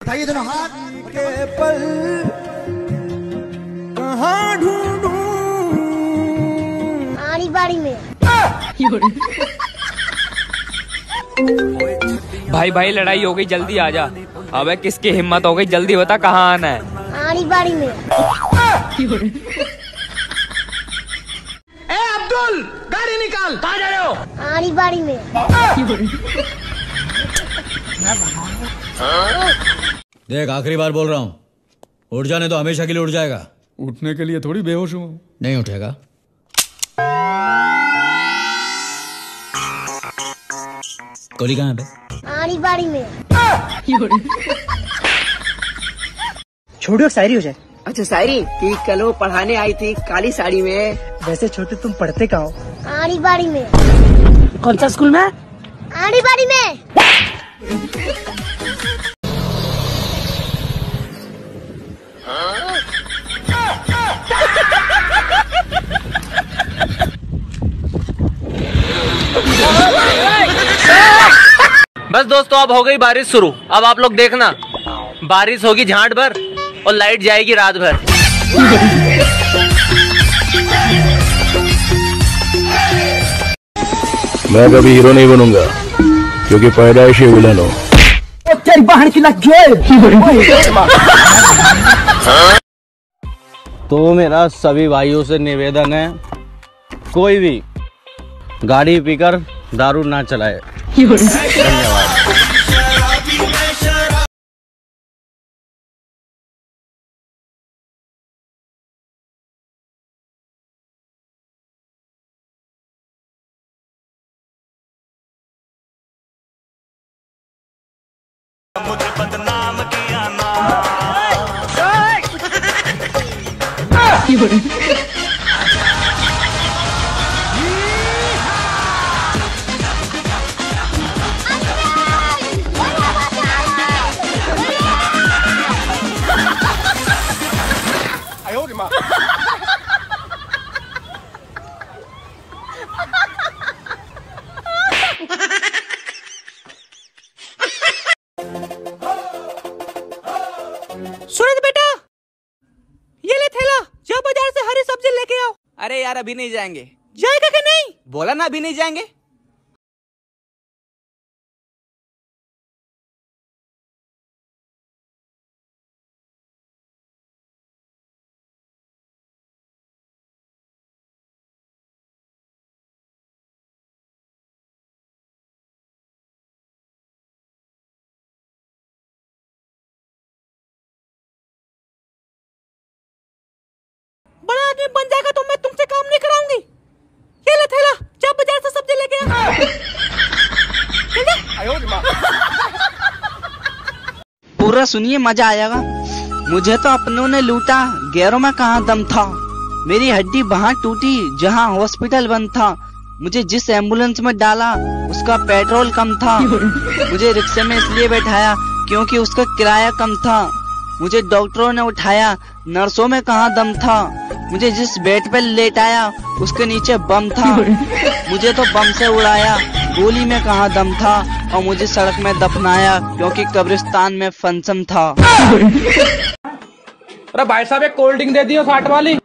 बताइए दोनों हाथ के पल कहाँ ढूंढूं? आड़ी बाड़ी में। भाई भाई लड़ाई हो गई, जल्दी आ जा। अबे किसकी हिम्मत हो गई, जल्दी बता कहाँ आना है। आड़ी बाड़ी में। ए अब्दुल, गाड़ी निकाल। कहाँ जा रहे हो? आड़ी बाड़ी में। देख आखिरी बार बोल रहा हूँ, उठ जाने तो हमेशा के लिए उठ जाएगा। उठने के लिए थोड़ी बेहोश हूँ। नहीं उठेगा। कोली कहाँ है? आड़ी बाड़ी में। छोड़ो शायरी हो जाए। अच्छा शायरी ठीक, कल वो पढ़ाने आई थी काली साड़ी में। वैसे छोटे तुम पढ़ते कहाँ हो? आड़ी बाड़ी में। कौन सा स्कूल में? आड़ी बाड़ी में। बस दोस्तों, अब हो गई बारिश शुरू। अब आप लोग देखना, बारिश होगी झांट भर और लाइट जाएगी रात भर। मैं कभी हीरो नहीं बनूंगा क्योंकि पैदाइशी विलन हूँ। तेरी बहन की लग तो मेरा सभी भाइयों से निवेदन है, कोई भी गाड़ी पीकर दारू ना चलाए। धन्यवाद। मुझे बदनाम किया ना। सुनित बेटा, ये ले थैला, जाओ बाजार से हरी सब्जी लेके आओ। अरे यार अभी नहीं जाएंगे। जाएगा कि नहीं? बोला ना अभी नहीं जाएंगे। बड़ा आदमी बन जाएगा तो मैं तुमसे काम नहीं कराऊंगी। ये ले थैला, जाओ बाजार से सब्जी लेके आ। पूरा सुनिए, मजा आएगा। मुझे तो अपनों ने लूटा, गैरों में कहाँ दम था। मेरी हड्डी वहाँ टूटी जहाँ हॉस्पिटल बंद था। मुझे जिस एम्बुलेंस में डाला उसका पेट्रोल कम था। मुझे रिक्शे में इसलिए बैठाया क्योंकि उसका किराया कम था। मुझे डॉक्टरों ने उठाया, नर्सों में कहाँ दम था। मुझे जिस बेड पे लेटाया उसके नीचे बम था। मुझे तो बम से उड़ाया, गोली में कहाँ दम था। और मुझे सड़क में दफनाया क्योंकि कब्रिस्तान में फंक्शन था। अरे भाई साहब एक कोल्ड ड्रिंक दे दियो 60 वाली।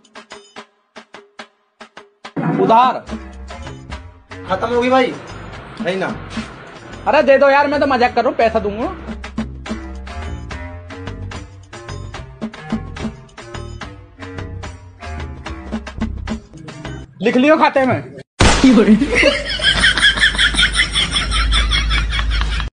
उधार खत्म होगी भाई, नहीं ना? अरे दे दो यार, मैं तो मजाक कर रहा हूँ, पैसा दूंगा। लिख लियो खाते में।